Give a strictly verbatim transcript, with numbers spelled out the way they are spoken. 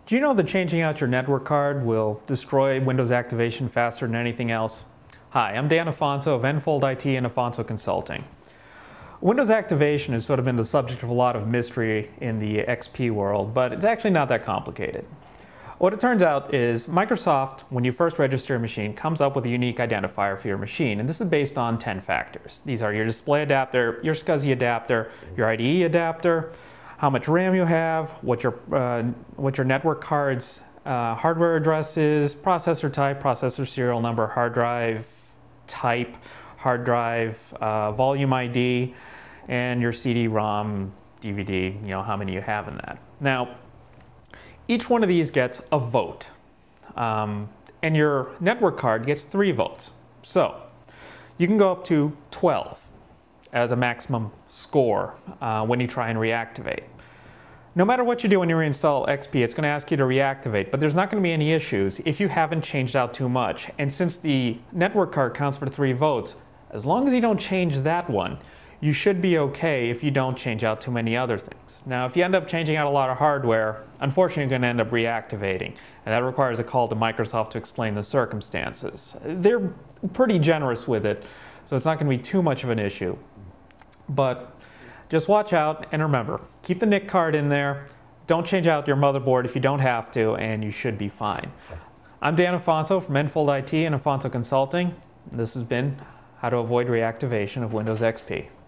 Do you know that changing out your network card will destroy Windows activation faster than anything else? Hi, I'm Dan Afonso of Enfold I T and Afonso Consulting. Windows activation has sort of been the subject of a lot of mystery in the X P world, but it's actually not that complicated. What it turns out is Microsoft, when you first register a machine, comes up with a unique identifier for your machine, and this is based on ten factors. These are your display adapter, your SCSI adapter, your I D E adapter, how much RAM you have, what your, uh, what your network card's uh, hardware address is, processor type, processor serial number, hard drive type, hard drive uh, volume I D, and your C D ROM, D V D, you know, how many you have in that. Now, each one of these gets a vote, um, and your network card gets three votes. So, you can go up to twelve as a maximum score uh, when you try and reactivate. No matter what you do when you reinstall X P, it's going to ask you to reactivate, but there's not going to be any issues if you haven't changed out too much. And since the network card counts for three votes, as long as you don't change that one, you should be okay if you don't change out too many other things. Now, if you end up changing out a lot of hardware, unfortunately you're going to end up reactivating, and that requires a call to Microsoft to explain the circumstances. They're pretty generous with it, so it's not going to be too much of an issue. But just watch out, and remember, keep the N I C card in there, don't change out your motherboard if you don't have to, and you should be fine. I'm Dan Afonso from Enfold I T and Afonso Consulting. This has been How to Avoid Reactivation of Windows X P.